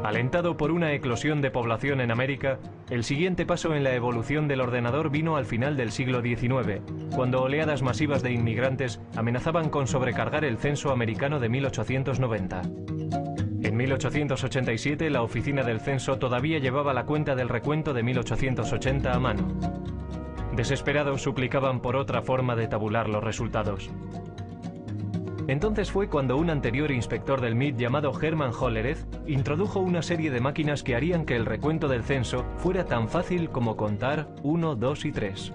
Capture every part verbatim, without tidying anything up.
Alentado por una eclosión de población en América, el siguiente paso en la evolución del ordenador vino al final del siglo diecinueve, cuando oleadas masivas de inmigrantes amenazaban con sobrecargar el censo americano de mil ochocientos noventa. En mil ochocientos ochenta y siete, la oficina del censo todavía llevaba la cuenta del recuento de mil ochocientos ochenta a mano. Desesperados suplicaban por otra forma de tabular los resultados. Entonces fue cuando un anterior inspector del M I T llamado Hermann Hollerith introdujo una serie de máquinas que harían que el recuento del censo fuera tan fácil como contar uno, dos y tres.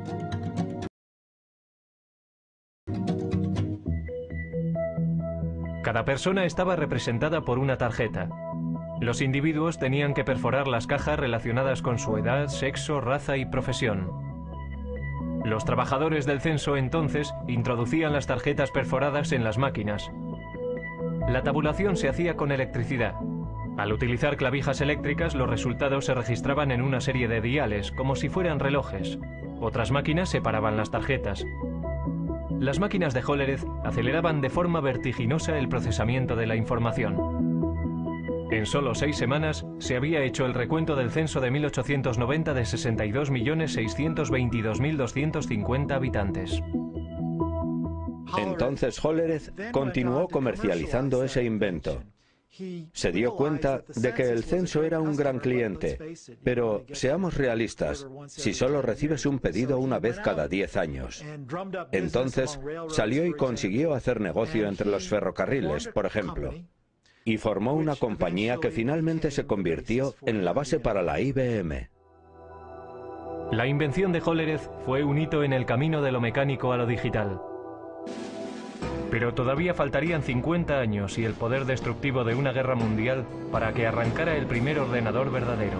Cada persona estaba representada por una tarjeta. Los individuos tenían que perforar las cajas relacionadas con su edad, sexo, raza y profesión. Los trabajadores del censo entonces introducían las tarjetas perforadas en las máquinas. La tabulación se hacía con electricidad. Al utilizar clavijas eléctricas, los resultados se registraban en una serie de diales, como si fueran relojes. Otras máquinas separaban las tarjetas. Las máquinas de Hollerith aceleraban de forma vertiginosa el procesamiento de la información. En solo seis semanas se había hecho el recuento del censo de mil ochocientos noventa de sesenta y dos millones seiscientos veintidós mil doscientos cincuenta habitantes. Entonces Hollerith continuó comercializando ese invento. Se dio cuenta de que el censo era un gran cliente, pero seamos realistas, si solo recibes un pedido una vez cada diez años. Entonces salió y consiguió hacer negocio entre los ferrocarriles, por ejemplo. Y formó una compañía que finalmente se convirtió en la base para la I B M. La invención de Hollerith fue un hito en el camino de lo mecánico a lo digital. Pero todavía faltarían cincuenta años y el poder destructivo de una guerra mundial para que arrancara el primer ordenador verdadero.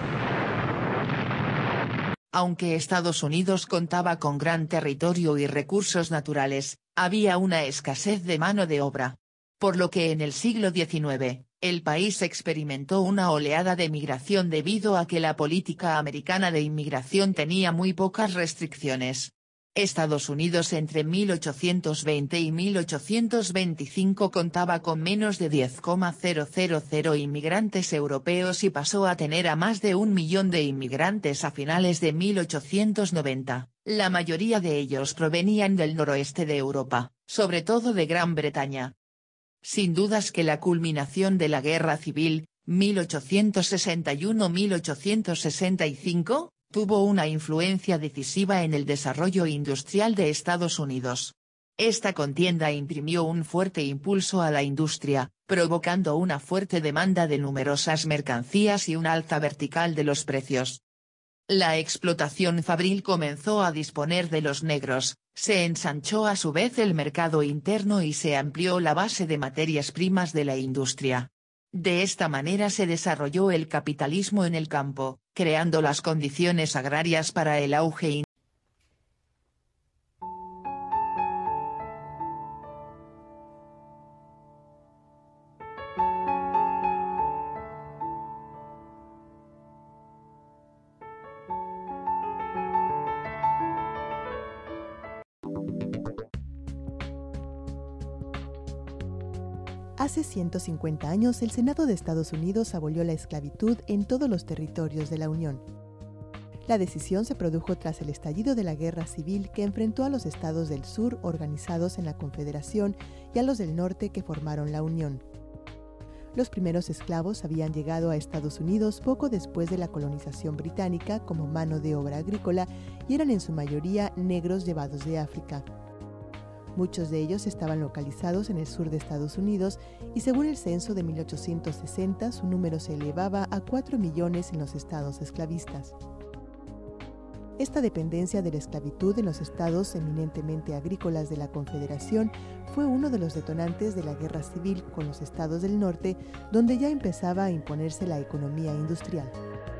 Aunque Estados Unidos contaba con gran territorio y recursos naturales, había una escasez de mano de obra. Por lo que en el siglo diecinueve, el país experimentó una oleada de migración debido a que la política americana de inmigración tenía muy pocas restricciones. Estados Unidos entre mil ochocientos veinte y mil ochocientos veinticinco contaba con menos de diez mil inmigrantes europeos y pasó a tener a más de un millón de inmigrantes a finales de mil ochocientos noventa, la mayoría de ellos provenían del noroeste de Europa, sobre todo de Gran Bretaña. Sin dudas que la culminación de la Guerra Civil, mil ochocientos sesenta y uno a mil ochocientos sesenta y cinco, tuvo una influencia decisiva en el desarrollo industrial de Estados Unidos. Esta contienda imprimió un fuerte impulso a la industria, provocando una fuerte demanda de numerosas mercancías y una alta vertical de los precios. La explotación fabril comenzó a disponer de los negros, se ensanchó a su vez el mercado interno y se amplió la base de materias primas de la industria. De esta manera se desarrolló el capitalismo en el campo, creando las condiciones agrarias para el auge industrial. Hace ciento cincuenta años, el Senado de Estados Unidos abolió la esclavitud en todos los territorios de la Unión. La decisión se produjo tras el estallido de la Guerra Civil que enfrentó a los estados del sur organizados en la Confederación y a los del norte que formaron la Unión. Los primeros esclavos habían llegado a Estados Unidos poco después de la colonización británica como mano de obra agrícola y eran en su mayoría negros llevados de África. Muchos de ellos estaban localizados en el sur de Estados Unidos y según el censo de mil ochocientos sesenta su número se elevaba a cuatro millones en los estados esclavistas. Esta dependencia de la esclavitud en los estados eminentemente agrícolas de la Confederación fue uno de los detonantes de la Guerra Civil con los estados del norte, donde ya empezaba a imponerse la economía industrial.